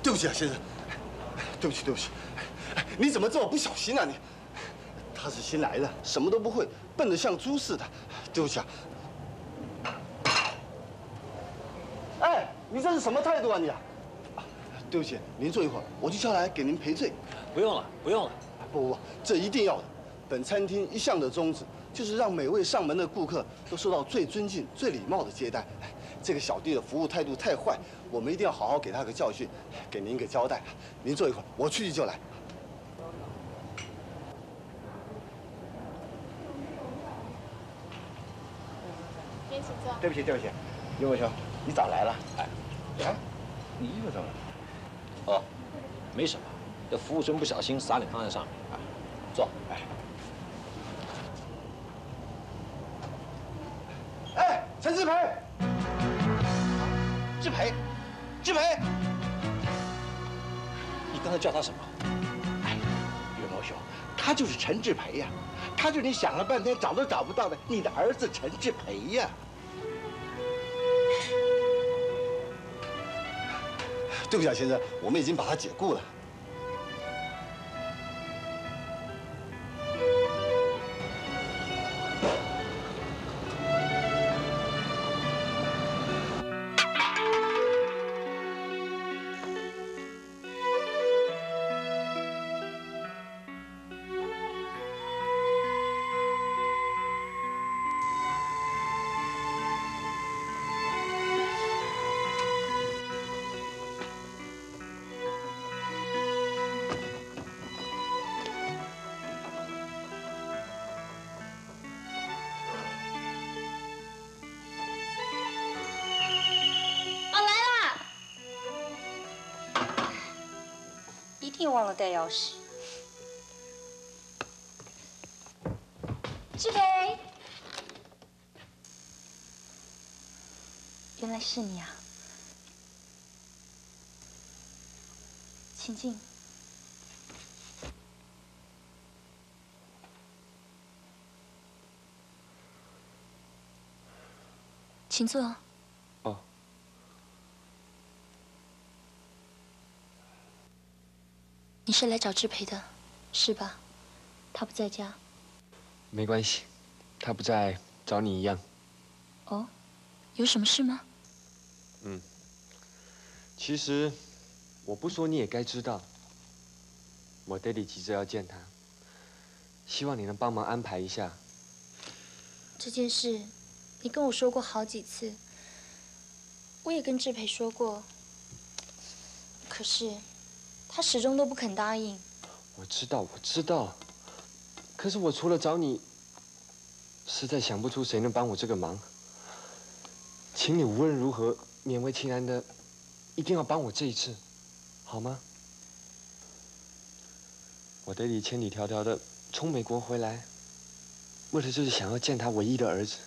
对不起啊，先生，对不起，对不起，你怎么这么不小心啊你？他是新来的，什么都不会，笨得像猪似的。对不起啊。哎，你这是什么态度啊你啊？对不起，您坐一会儿，我去叫来给您赔罪。 不用了，不用了。 不，这一定要的。本餐厅一向的宗旨就是让每位上门的顾客都受到最尊敬、最礼貌的接待。这个小弟的服务态度太坏，我们一定要好好给他个教训，给您个交代。您坐一会儿，我去就来。 先请坐。 对不起，对不起，刘伟雄，你早来了。 哎， 你衣服怎么了？ 哦，没什么，这服务生不小心洒点汤在上面。啊，坐。 哎，陈志培，志培， 你刚才叫他什么？ 哎，岳某兄，他就是陈志培呀，他就是你想了半天找都找不到的你的儿子陈志培呀。 对不起啊，先生，我们已经把他解雇了。 一定忘了带钥匙。志培，原来是你啊，请进。请坐。 哦。 你是来找志培的，是吧？他不在家。 没关系，他不在，找你一样。 哦，有什么事吗？ 其实我不说你也该知道，我爹地急着要见他，希望你能帮忙安排一下。 这件事，你跟我说过好几次，我也跟志培说过，可是他始终都不肯答应。 我知道，可是我除了找你，实在想不出谁能帮我这个忙。请你无论如何勉为其难的，一定要帮我这一次，好吗？我爹地千里迢迢的从美国回来，为了就是想要见他唯一的儿子。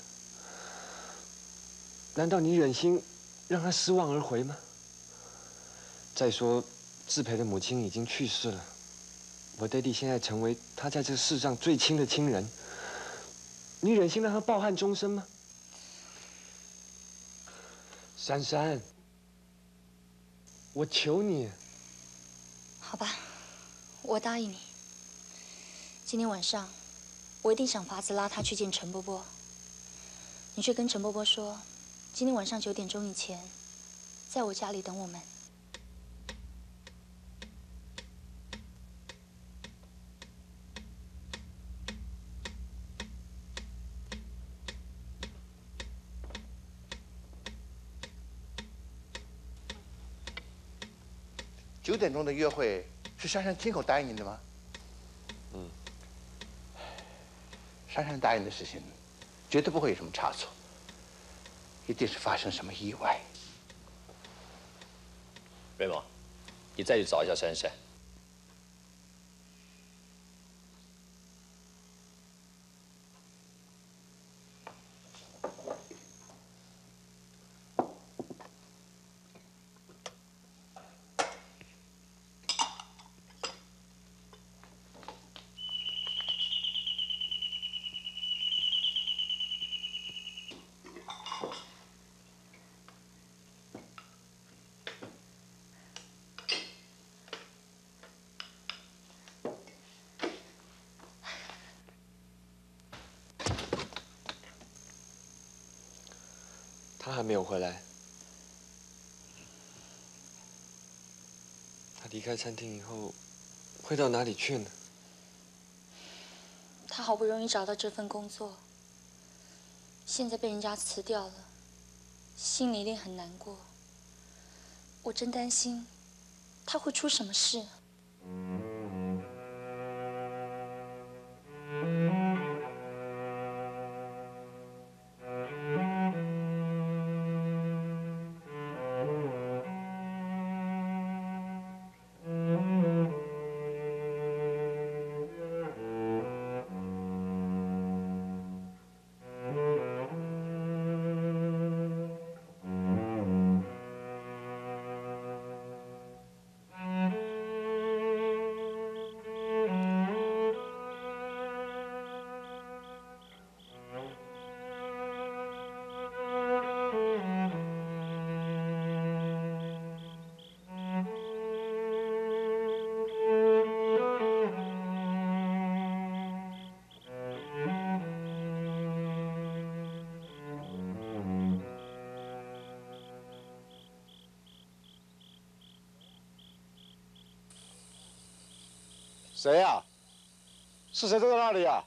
难道你忍心让他失望而回吗？再说，志培的母亲已经去世了，我爹地现在成为他在这世上最亲的亲人，你忍心让他抱憾终身吗？珊珊，我求你。 好吧，我答应你。今天晚上，我一定想法子拉他去见陈伯伯。你去跟陈伯伯说，今天晚上9点钟以前，在我家里等我们。 9点钟的约会是珊珊亲口答应你的吗？珊珊答应的事情，绝对不会有什么差错，一定是发生什么意外。 瑞蒙，你再去找一下珊珊。 他还没有回来。他离开餐厅以后，会到哪里去呢？ 他好不容易找到这份工作，现在被人家辞掉了，心里一定很难过。我真担心他会出什么事。 谁呀？是谁坐在那里呀？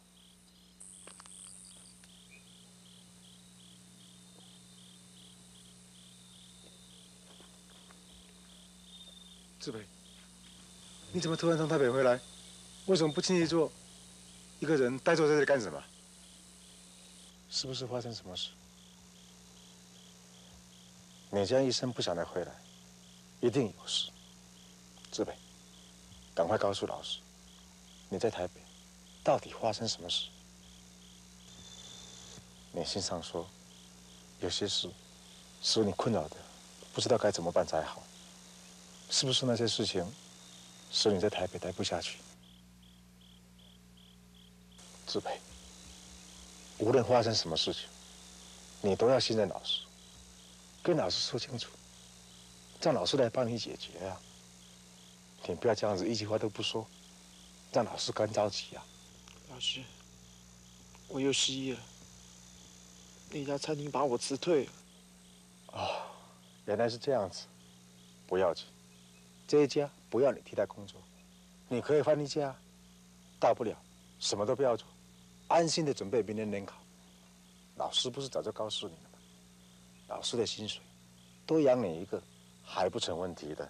志培，你怎么突然从台北回来？为什么不轻易做？一个人呆坐在这里干什么？是不是发生什么事？ 你这样一声不响的回来，一定有事。志培，赶快告诉老师，你在台北到底发生什么事？你信上说，有些事使你困扰的，不知道该怎么办才好。是不是那些事情使你在台北待不下去？志培，无论发生什么事情，你都要信任老师，跟老师说清楚，让老师来帮你解决啊！你不要这样子一句话都不说，让老师干着急啊！ 老师，我又失忆了，那家餐厅把我辞退了。 哦，原来是这样子，不要紧，这一家不要你替代工作，你可以换一家，大不了什么都不要做，安心的准备明年联考。老师不是早就告诉你了吗？老师的薪水多养你一个还不成问题的。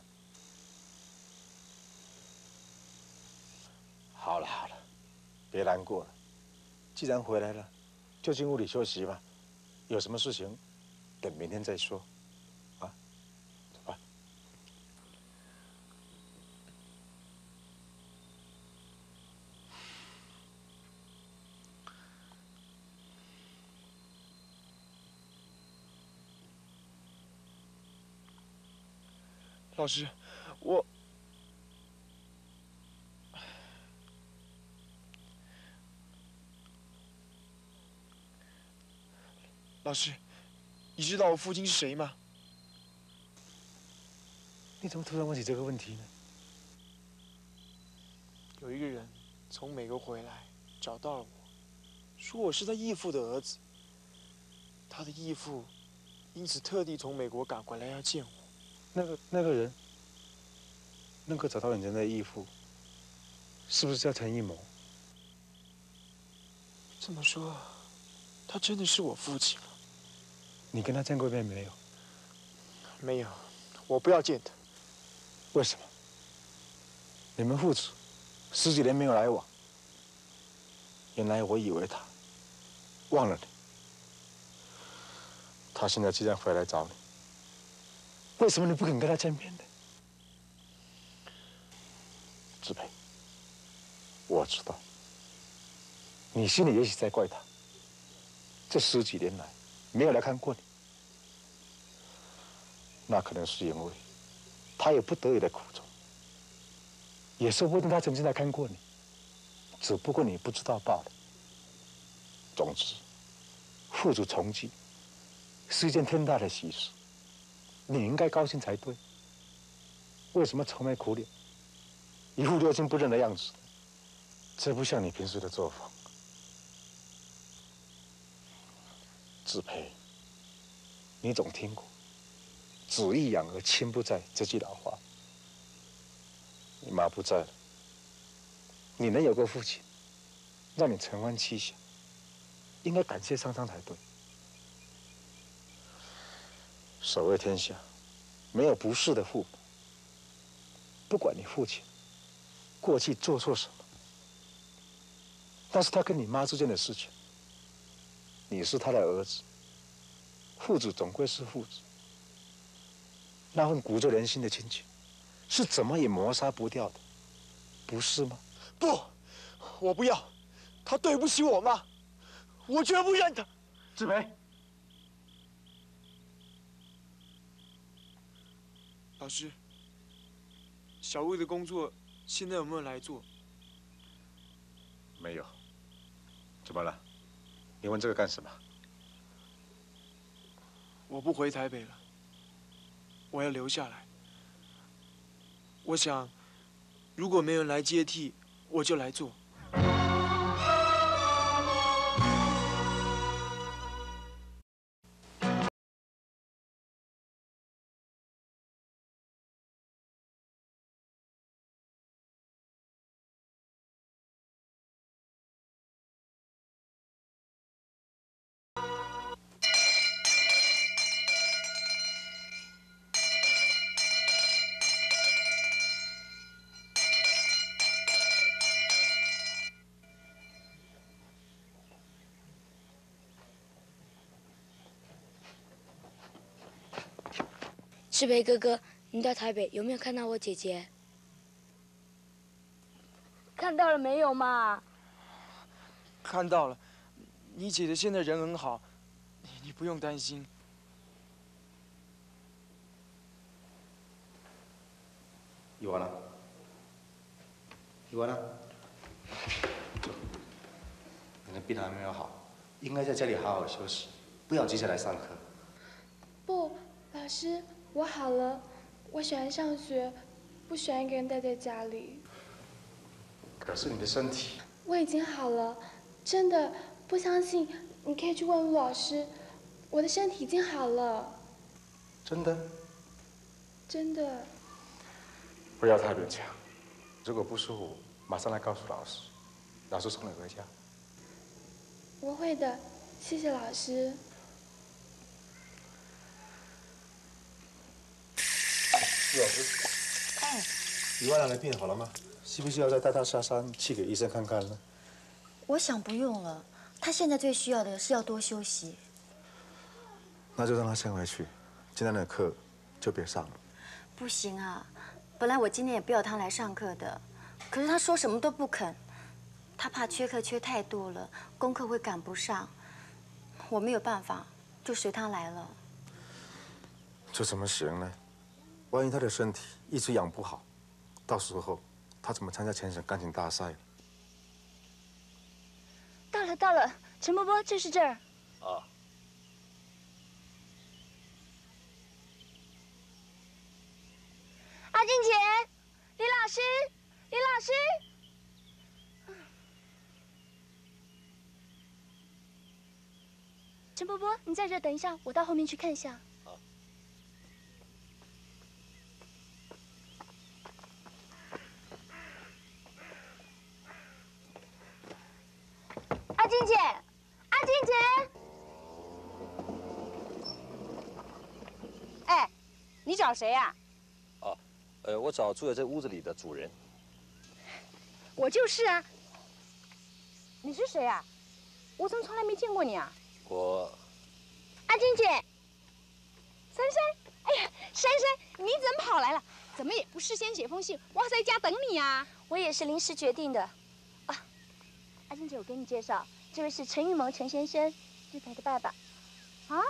好了好了，别难过了，既然回来了，就进屋里休息吧。有什么事情，等明天再说。啊，走吧。 老师，我老师，你知道我父亲是谁吗？ 你怎么突然问起这个问题呢？ 有一个人从美国回来，找到了我，说我是他义父的儿子。他的义父因此特地从美国赶回来要见我。 那个人，那个找到你的义父，是不是叫陈一谋？ 这么说，他真的是我父亲了。 你跟他见过面没有？ 没有，我不要见他。 为什么？你们父子10几年没有来往，原来我以为他忘了你。他现在既然回来找你，为什么你不肯跟他见面呢？ 志培，我知道，你心里也许在怪他，这10几年来没有来看过你，那可能是因为他有不得已的苦衷，也说不定他曾经来看过你，只不过你不知道罢了。总之，父子重聚是一件天大的喜事，你应该高兴才对。为什么愁眉苦脸，一副六亲不认的样子？这不像你平时的作风。志培， 你总听过“子欲养而亲不在”这句老话。你妈不在了，你能有个父亲，让你承欢膝下，应该感谢上苍才对。守卫天下，没有不是的父母。不管你父亲过去做错什么，但是他跟你妈之间的事情，你是他的儿子，父子总归是父子。那份鼓动人心的亲情，是怎么也磨杀不掉的，不是吗？ 不，我不要，他对不起我妈，我绝不认他。 志培， 老师，小魏的工作现在有没有来做？ 没有。怎么了？你问这个干什么？ 我不回台北了，我要留下来。我想，如果没人来接替，我就来做。 志培哥哥，你到台北有没有看到我姐姐？看到了没有嘛？ 看到了，你姐姐现在人很好，你不用担心。 一完了，一完了。你的病还没有好，应该在家里好好休息，不要急着来上课。 不，老师，我好了，我喜欢上学，不喜欢一个人待在家里。 可是你的身体…… 我已经好了，真的，不相信你可以去问陆老师，我的身体已经好了。 真的？ 真的。 不要太勉强，如果不舒服，马上来告诉老师，老师送你回家。 我会的，谢谢老师。 陆老师，李万良的病好了吗？需不需要再带他下山去给医生看看呢？ 我想不用了，他现在最需要的是要多休息。 那就让他先回去，今天的课就别上了。 不行啊，本来我今天也不要他来上课的，可是他说什么都不肯，他怕缺课缺太多了，功课会赶不上。我没有办法，就随他来了。 这怎么行呢？万一他的身体一直养不好，到时候他怎么参加全省钢琴大赛？ 到了，陈伯伯，就是这儿。 啊。 阿静姐，李老师，李老师。陈伯伯，你在这等一下，我到后面去看一下。阿静姐，阿静姐， 哎，你找谁呀？ 哦，我找住在这屋子里的主人。 我就是啊。你是谁啊？我怎么从来没见过你啊？ 我。 阿静姐， 珊珊，哎呀，珊珊，你怎么跑来了？怎么也不事先写封信，我在家等你啊。 我也是临时决定的。啊，阿静姐，我给你介绍，这位是陈玉萌陈先生，志培的爸爸。 啊？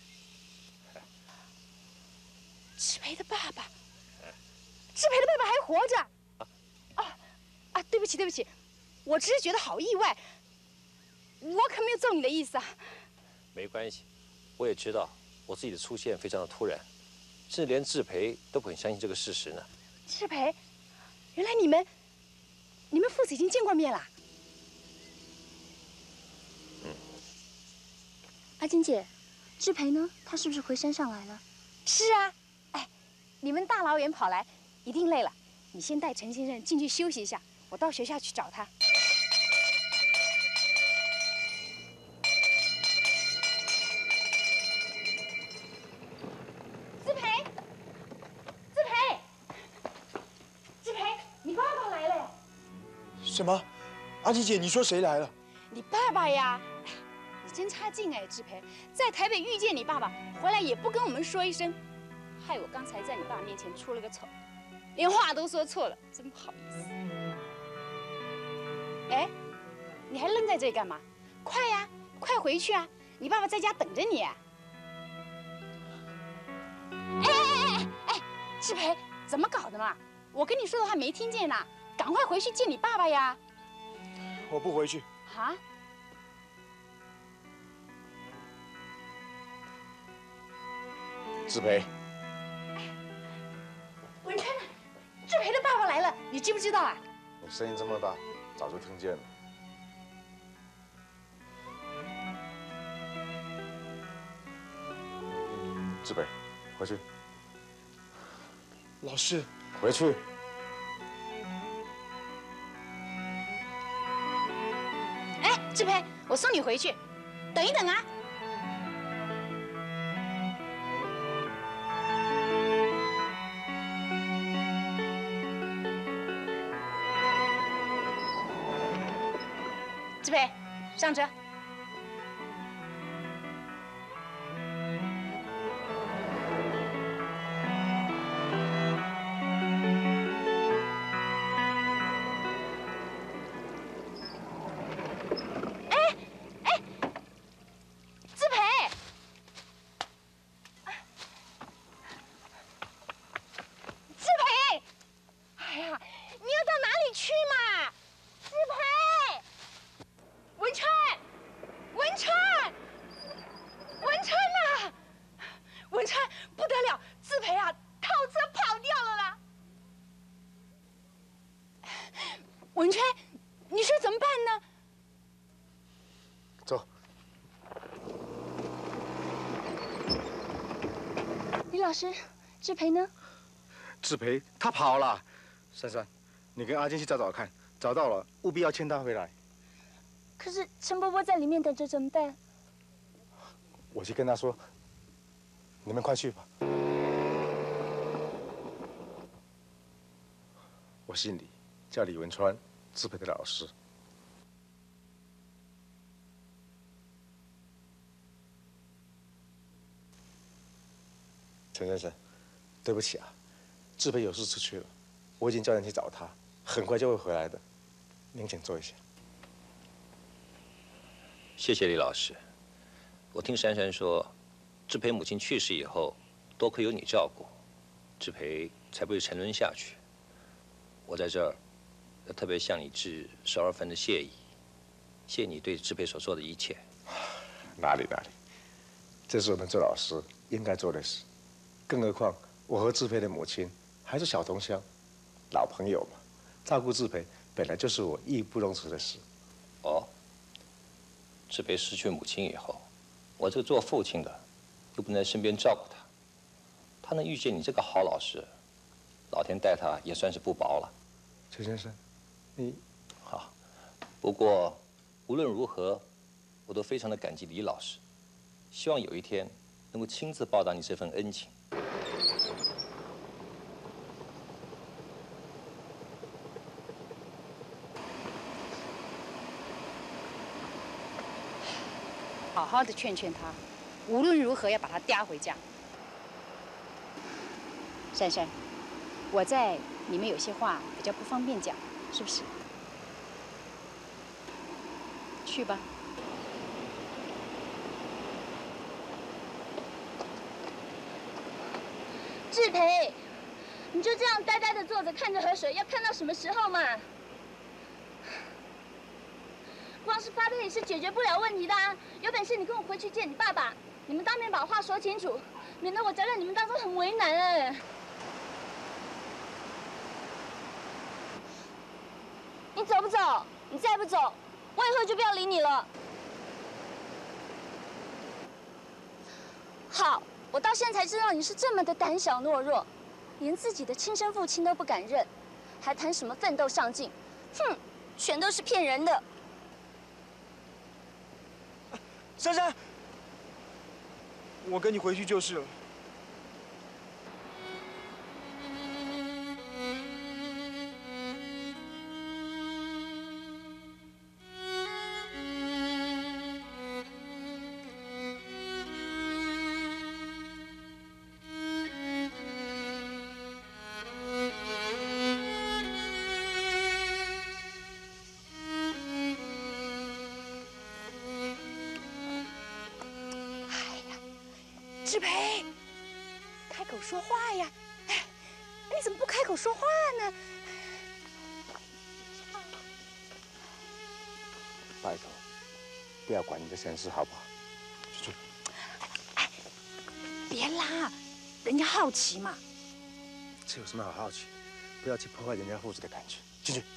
志培的爸爸？志培的爸爸还活着？啊，对不起对不起，我只是觉得好意外，我可没有揍你的意思啊。 没关系，我也知道我自己的出现非常的突然，甚至连志培都不肯相信这个事实呢。 志培，原来你们父子已经见过面了。 阿金姐， 志培呢？他是不是回山上来了？ 是啊，哎，你们大老远跑来，一定累了。你先带陈先生进去休息一下，我到学校去找他。志培，志培，志培，你爸爸来了。 什么？阿吉姐，你说谁来了？ 你爸爸呀。 你真差劲哎，志培，在台北遇见你爸爸，回来也不跟我们说一声，害我刚才在你爸面前出了个丑，连话都说错了，真不好意思。哎，你还愣在这里干嘛？快呀，快回去啊！你爸爸在家等着你。哎，志培，怎么搞的嘛？我跟你说的话没听见呐，赶快回去见你爸爸呀！ 我不回去。 啊？ 志培， 文川呢？志培的爸爸来了，你知不知道啊？ 你声音这么大，早就听见了。志培，回去。 老师， 回去。 哎，志培，我送你回去，等一等啊。 志培，上车。志培，志培，哎呀，你要到哪里去嘛？志培。 文川，文川，文川呐！文川不得了，志培啊，套车跑掉了啦！文川，你说怎么办呢？ 走。 李老师，志培呢？ 志培他跑了。珊珊，你跟阿金去找找看，找到了务必要牵他回来。 可是陈伯伯在里面等着，怎么办？ 我去跟他说，你们快去吧。我姓李，叫李文川，志培的老师。陈先生，对不起啊，志培有事出去了，我已经叫人去找他，很快就会回来的。您请坐一下。 谢谢李老师。我听珊珊说，志培母亲去世以后，多亏有你照顾，志培才不会沉沦下去。我在这儿要特别向你致12分的谢意，谢你对志培所做的一切。 哪里，这是我们做老师应该做的事。更何况我和志培的母亲还是小同乡，老朋友嘛，照顾志培本来就是我义不容辞的事。 哦。 志培失去母亲以后，我这个做父亲的又不能在身边照顾他，他能遇见你这个好老师，老天待他也算是不薄了。 陈先生，你好。不过无论如何，我都非常的感激李老师，希望有一天能够亲自报答你这份恩情。 好好的劝劝他，无论如何要把他嗲回家。珊珊，我在里面有些话比较不方便讲，是不是？去吧。 志培，你就这样呆呆的坐着看着河水，要看到什么时候嘛？光是发配也是解决不了问题的啊！有本事你跟我回去见你爸爸，你们当面把话说清楚，免得我夹在你们当中很为难哎。你走不走？你再不走，我以后就不要理你了。 好，我到现在才知道你是这么的胆小懦弱，连自己的亲生父亲都不敢认，还谈什么奋斗上进？哼，全都是骗人的。 珊珊，我跟你回去就是了。 志培，开口说话呀！哎，你怎么不开口说话呢？ 拜托，不要管你的闲事，好不好？去。 哎，别拉，人家好奇嘛。 这有什么好好奇？不要去破坏人家父子的感情。进去。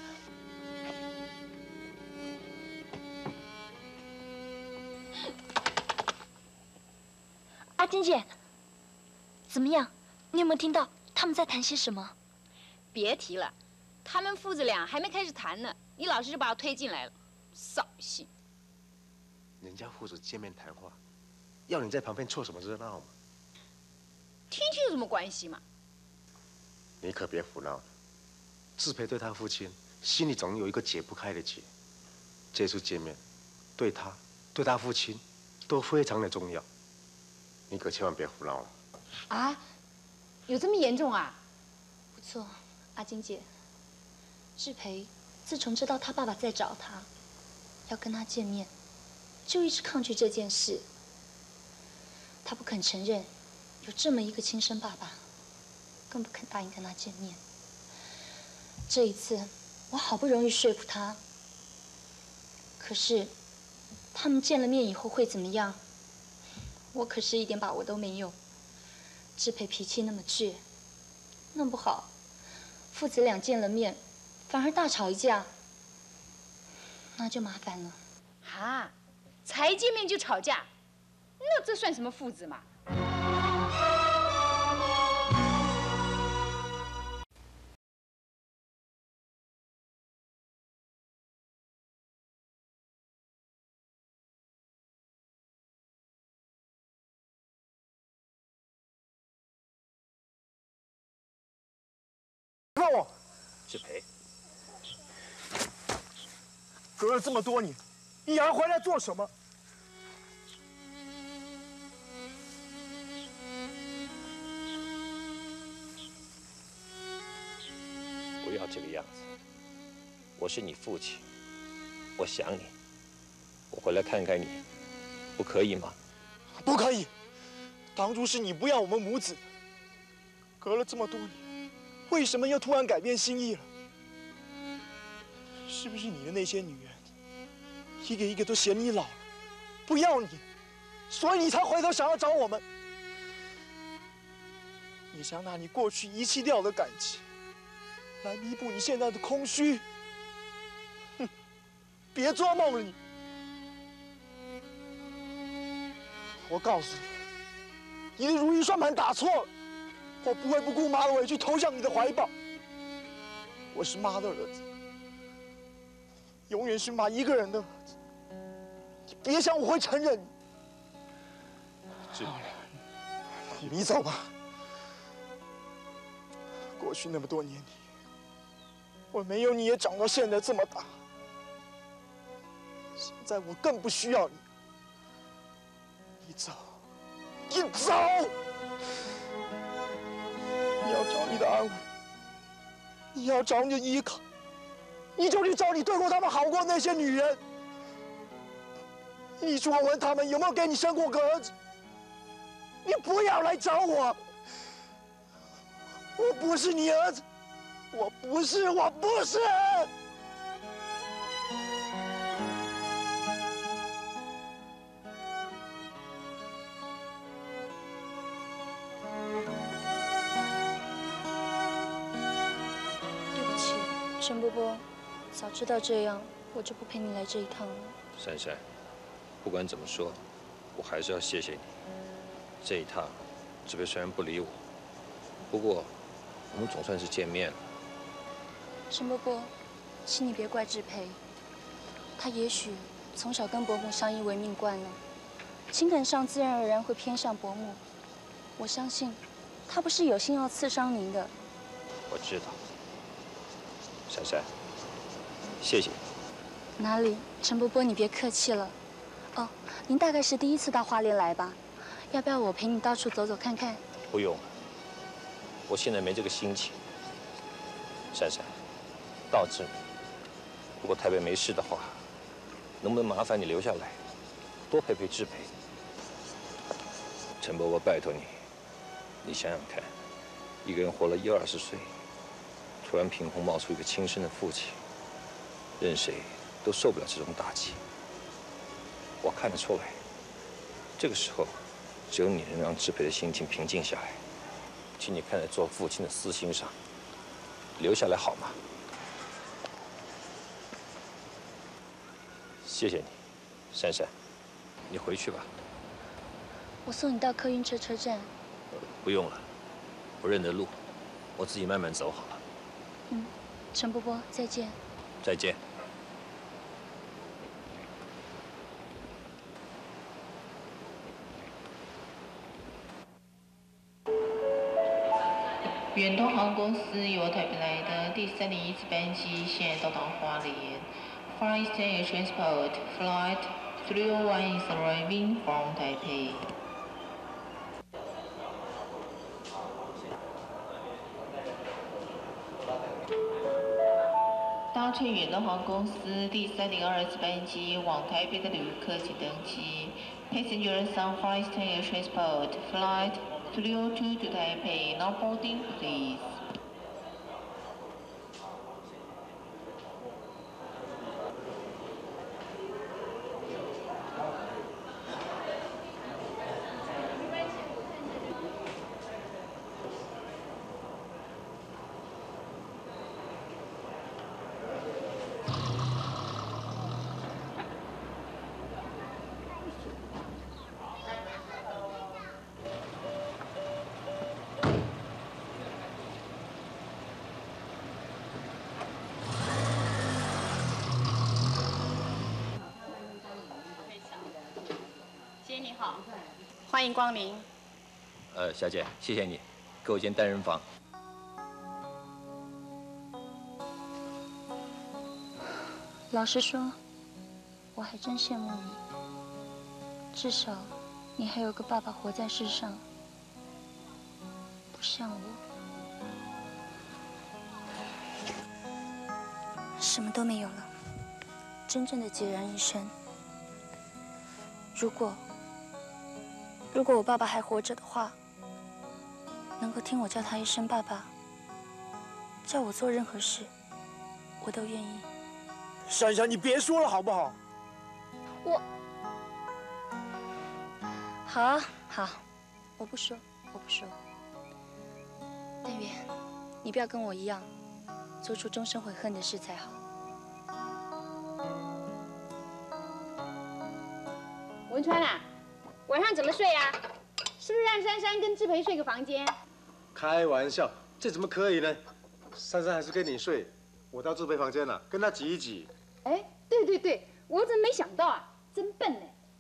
阿金姐，怎么样？你有没有听到他们在谈些什么？ 别提了，他们父子俩还没开始谈呢，你老师就把我推进来了，扫兴。 人家父子见面谈话，要你在旁边凑什么热闹嘛？ 听听有什么关系嘛？ 你可别胡闹了。志培对他父亲心里总有一个解不开的结，这次见面，对他、对他父亲都非常的重要。你可千万别胡闹了。 啊，有这么严重啊？ 不错，阿金姐，志培自从知道他爸爸在找他，要跟他见面，就一直抗拒这件事。他不肯承认有这么一个亲生爸爸，更不肯答应跟他见面。这一次，我好不容易说服他，可是他们见了面以后会怎么样？我可是一点把握都没有。志培脾气那么倔，弄不好父子俩见了面，反而大吵一架，那就麻烦了。 啊，才见面就吵架，那这算什么父子嘛？ 放我！ 志培， 隔了这么多年，你还回来做什么？ 不要这个样子。我是你父亲，我想你，我回来看看你，不可以吗？ 不可以！当初是你不要我们母子，隔了这么多年，为什么又突然改变心意了？是不是你的那些女人，一个一个都嫌你老了，不要你，所以你才回头想要找我们？你想拿你过去遗弃掉的感情，来弥补你现在的空虚？哼，别做梦了你！我告诉你，你的如意算盘打错了，我不会不顾妈的委屈投向你的怀抱。我是妈的儿子，永远是妈一个人的儿子。你别想我会承认你。 志培， 你走吧。过去那么多年里，我没有你也长到现在这么大。现在我更不需要你。你走，你走！你要找你的安慰，你要找你的依靠，你就去找你对过他们好过那些女人。你去问问他们有没有给你生过个儿子。你不要来找我，我不是你儿子，我不是。 对不起，陈伯伯，早知道这样，我就不陪你来这一趟了。 珊珊，不管怎么说，我还是要谢谢你。 这一趟，志培虽然不理我，不过我们总算是见面了。 陈伯伯，请你别怪志培，他也许从小跟伯母相依为命惯了，情感上自然而然会偏向伯母。我相信，他不是有心要刺伤您的。 我知道，珊珊，谢谢。 哪里，陈伯伯，你别客气了。哦，您大概是第一次到花莲来吧？要不要我陪你到处走走看看？ 不用了，我现在没这个心情。珊珊，到这里，如果台北没事的话，能不能麻烦你留下来，多陪陪志培？陈伯伯，拜托你，你想想看，一个人活了20-20岁，突然凭空冒出一个亲生的父亲，任谁都受不了这种打击。我看得出来，这个时候，只有你能让志培的心情平静下来。请你看在做父亲的私心上，留下来好吗？谢谢你，珊珊，你回去吧。 我送你到客运车车站。 不用了，我认得路，我自己慢慢走好了。 嗯，陈伯伯，再见。 再见。 远东航空公司由台北来的第301次班机现在到达花莲。Far Eastern Air Transport Flight 301 is arriving from Taipei. 搭乘远东航空公司第302次班机往台北的旅客请登机。Passengers on Far Eastern Air Transport Flight 302 to Taipei, now boarding, please. 你好，欢迎光临。 小姐，谢谢你，给我间单人房。 老实说，我还真羡慕你，至少你还有个爸爸活在世上，不像我，什么都没有了，真正的孑然一身。如果我爸爸还活着的话，能够听我叫他一声爸爸，叫我做任何事，我都愿意。 珊珊，你别说了好不好？ 好啊，好，我不说。但愿你不要跟我一样，做出终身悔恨的事才好。 文川啊，晚上怎么睡啊？是不是让珊珊跟志培睡个房间？ 开玩笑，这怎么可以呢？珊珊还是跟你睡，我到志培房间了，跟他挤一挤。 哎，对，我怎么没想到啊？真笨呢。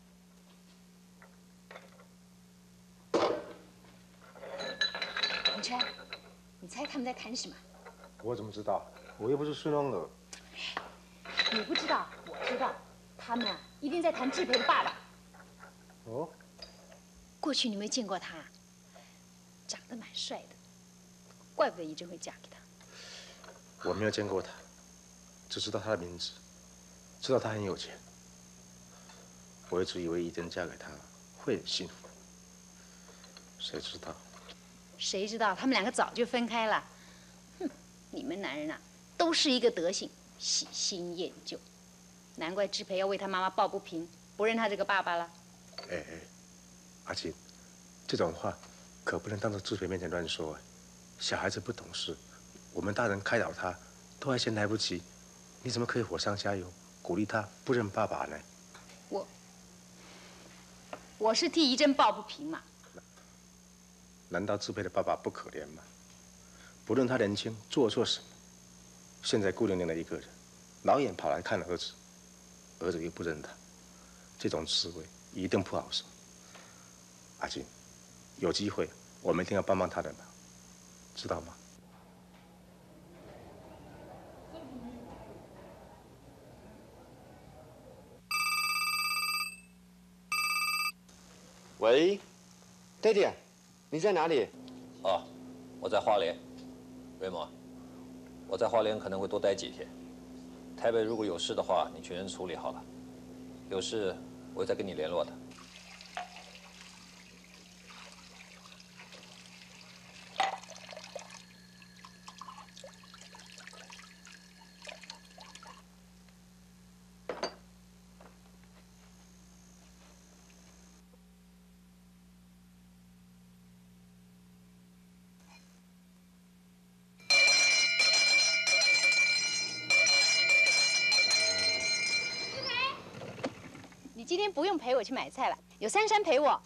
文川，你猜他们在谈什么？ 我怎么知道？我又不是顺弄的。 你不知道，我知道，他们啊一定在谈志培的爸爸。 哦， 过去你没见过他，长得蛮帅的，怪不得怡珍会嫁给他。 我没有见过他，只知道他的名字，知道他很有钱。我一直以为怡珍嫁给他会很幸福，谁知道？ 谁知道他们两个早就分开了？哼，你们男人啊，都是一个德行，喜新厌旧，难怪志培要为他妈妈抱不平，不认他这个爸爸了。 哎，阿金，这种话可不能当着志培面前乱说哎。小孩子不懂事，我们大人开导他都还嫌来不及，你怎么可以火上加油，鼓励他不认爸爸呢？ 我是替怡珍抱不平嘛。 难道志培的爸爸不可怜吗？不论他年轻做错什么，现在孤零零的一个人，老远跑来看儿子，儿子又不认他，这种滋味一定不好受。阿金，有机会我们一定要帮帮他的忙，知道吗？ 喂，爹爹，你在哪里？ 哦，我在花莲。瑞蒙，我在花莲可能会多待几天。台北如果有事的话，你全人处理好了。有事我会再跟你联络的。 你今天不用陪我去买菜了，有珊珊陪我。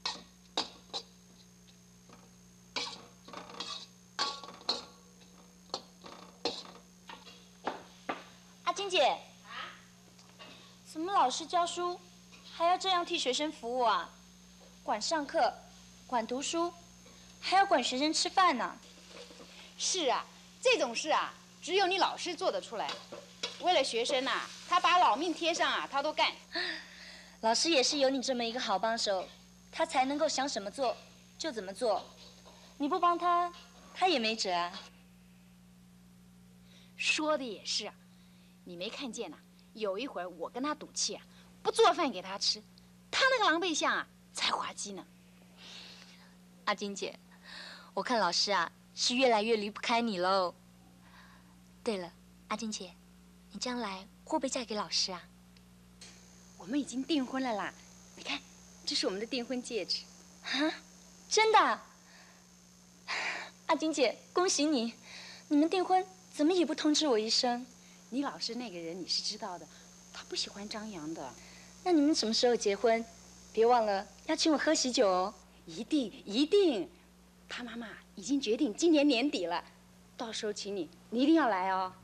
阿金姐，怎么老师教书还要这样替学生服务啊？管上课，管读书，还要管学生吃饭呢。 是啊，这种事啊，只有你老师做得出来。为了学生啊，他把老命贴上啊，他都干。 老师也是有你这么一个好帮手，他才能够想什么做就怎么做。你不帮他，他也没辙啊。 说的也是啊，你没看见呐、有一会儿我跟他赌气啊，不做饭给他吃，他那个狼狈相啊才滑稽呢。 阿金姐，我看老师啊是越来越离不开你喽。对了，阿金姐，你将来会不会嫁给老师啊？ 我们已经订婚了啦，你看，这是我们的订婚戒指。 啊，真的啊？阿金姐，恭喜你！你们订婚怎么也不通知我一声？ 你老师那个人你是知道的，他不喜欢张扬的。 那你们什么时候结婚？别忘了要请我喝喜酒哦。 一定一定，他妈妈已经决定今年年底了，到时候请你，你一定要来哦。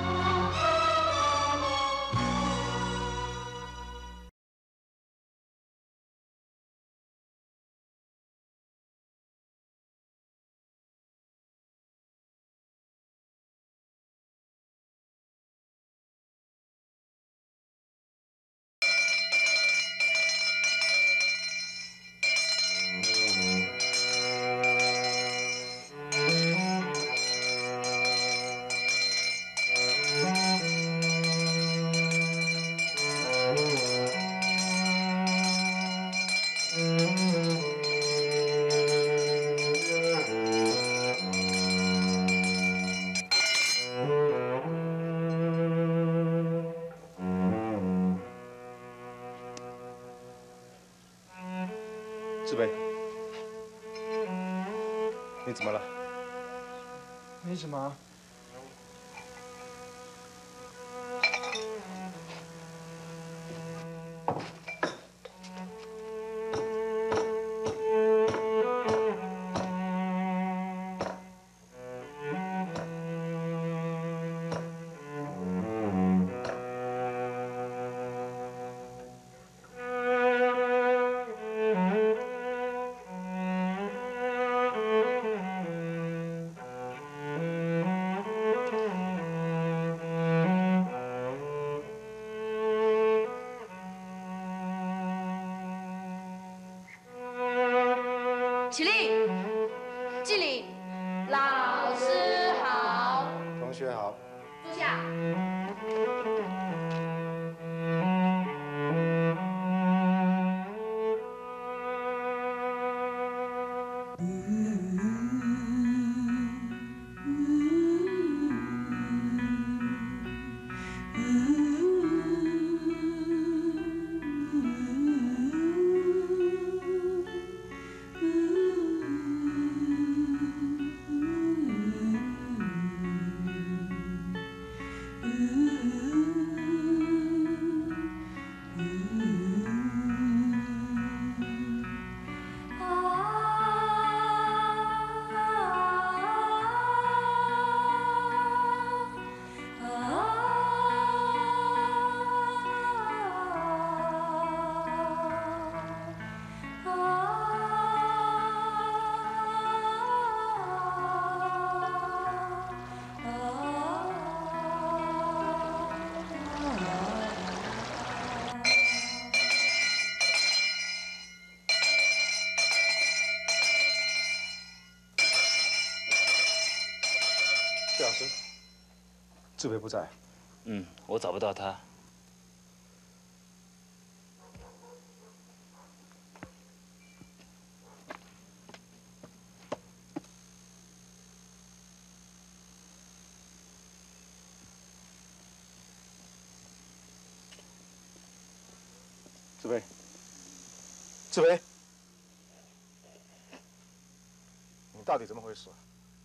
志培，你怎么了？ 没什么。 志培不在。 我找不到他。 志培，志培，你到底怎么回事？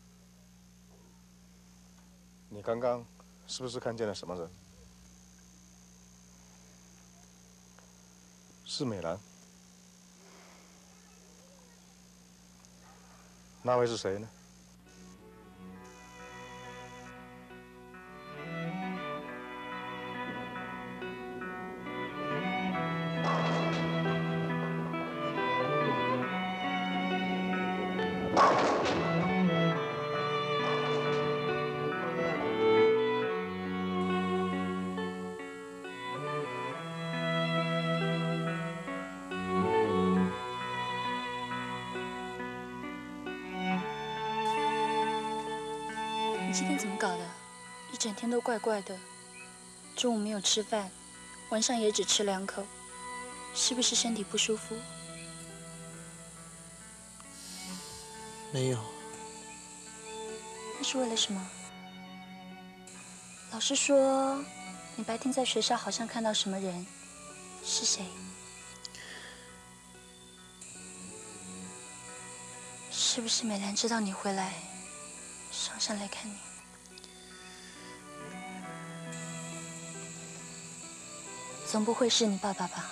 你刚刚是不是看见了什么人？是美兰？那位是谁呢？ 你今天怎么搞的？一整天都怪怪的，中午没有吃饭，晚上也只吃2口，是不是身体不舒服？ 没有。 那是为了什么？老师说，你白天在学校好像看到什么人，是谁？是不是美兰知道你回来，上山来看你？总不会是你爸爸吧？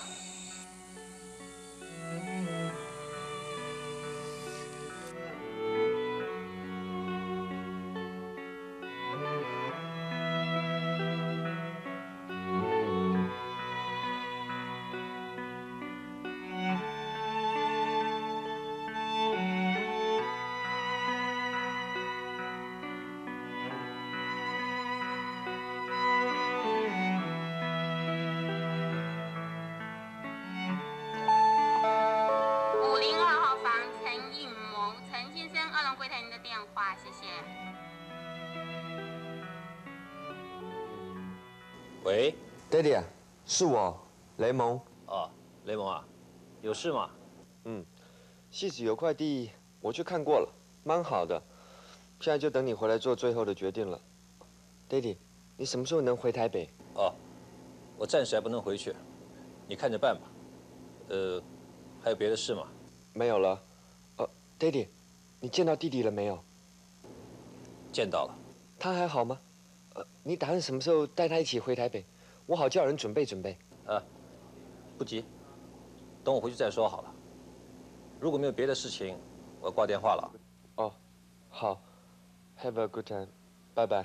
喂， 爹地，是我，雷蒙。 哦，雷蒙啊，有事吗？ 戏子有块地，我去看过了，蛮好的。现在就等你回来做最后的决定了。爹地，你什么时候能回台北？ 哦，我暂时还不能回去，你看着办吧。还有别的事吗？ 没有了。爹地，你见到弟弟了没有？ 见到了。 他还好吗？你打算什么时候带他一起回台北？我好叫人准备准备。 不急，等我回去再说好了。如果没有别的事情，我要挂电话了。 哦，好 ，Have a good time， 拜拜。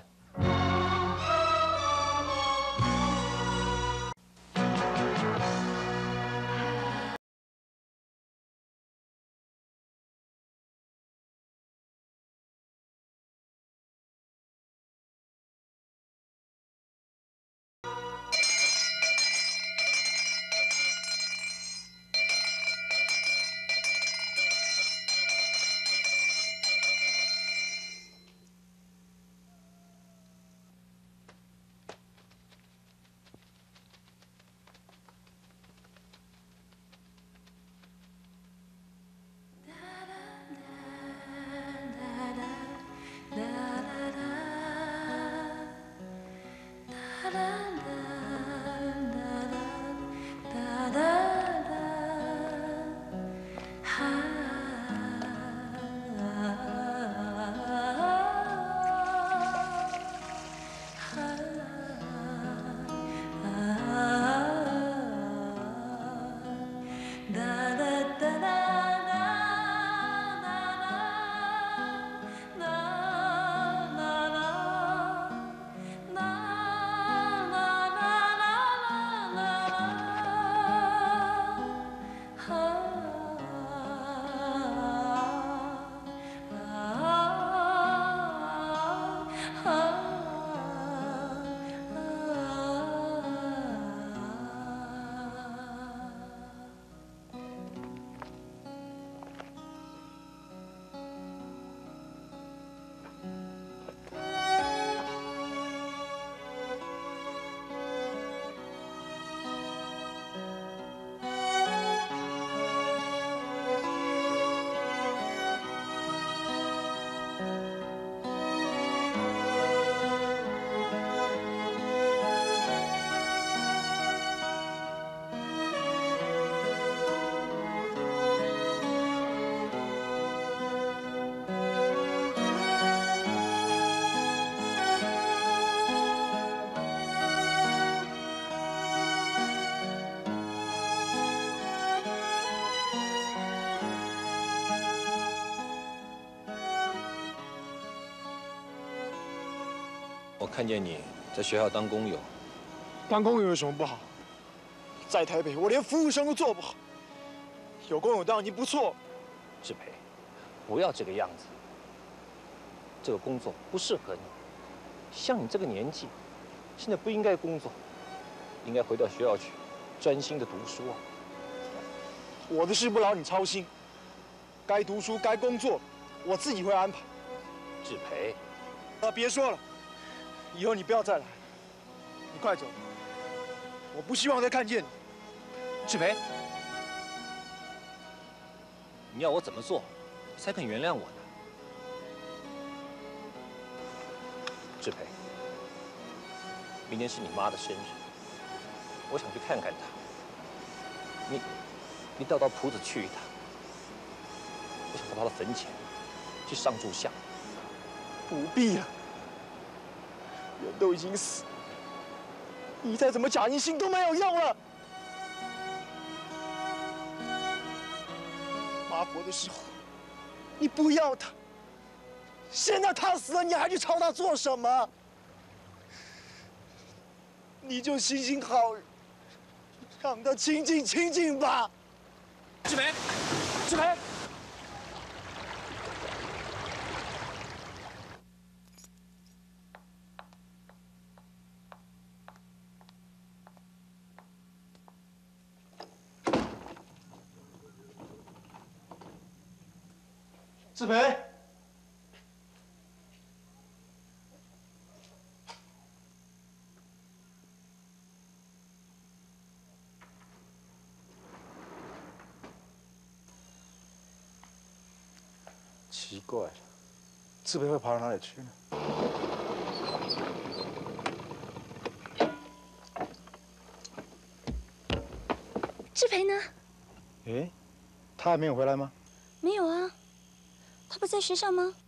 我看见你在学校当工友， 当工友有什么不好？在台北，我连服务生都做不好，有工友当已经不错。 志培，不要这个样子。这个工作不适合你，像你这个年纪，现在不应该工作，应该回到学校去，专心的读书啊。 我的事不劳你操心，该读书该工作，我自己会安排。 志培， 别说了，以后你不要再来，你快走，我不希望再看见你。 志培，你要我怎么做才肯原谅我呢？志培，明天是你妈的生日，我想去看看她。你带我到埔子去一趟，我想到她的坟前去上炷香。 不必了，人都已经死，你再怎么假硬心都没有用了。妈活的时候，你不要他，现在他死了，你还去朝他做什么？你就行行好，让他清静清静吧。 志培，志培。 志培， 奇怪了，志培会跑到哪里去呢？ 志培呢？ 诶，他还没有回来吗？ 没有啊，他不在学校吗？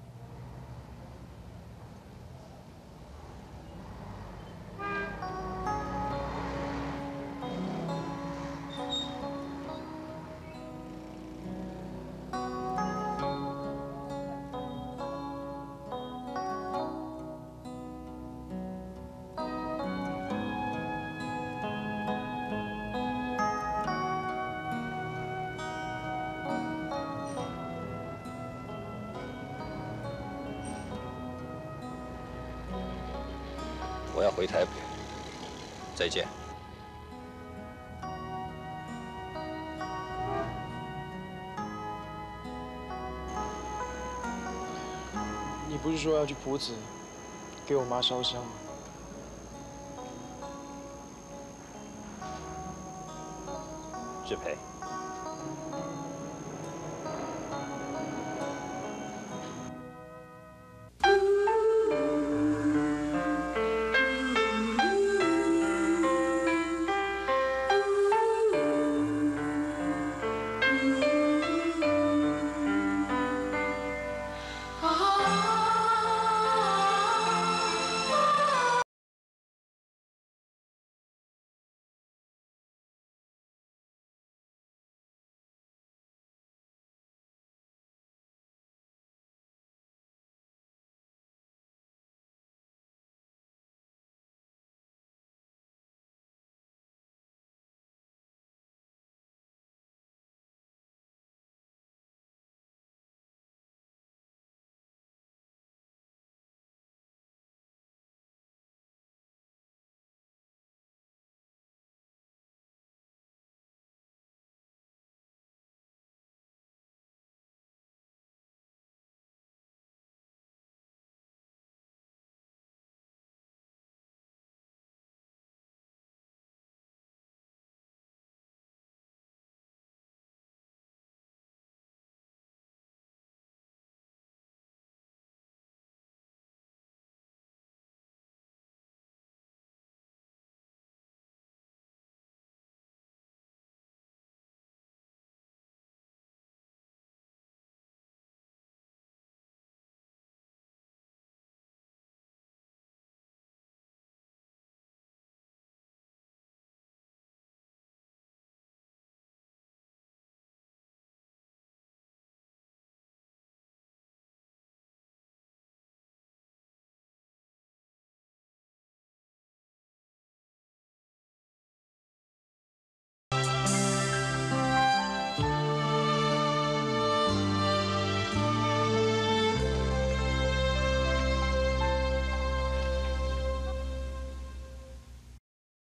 我要回台北，再见。 你不是说要去埔子给我妈烧香吗？ 志培，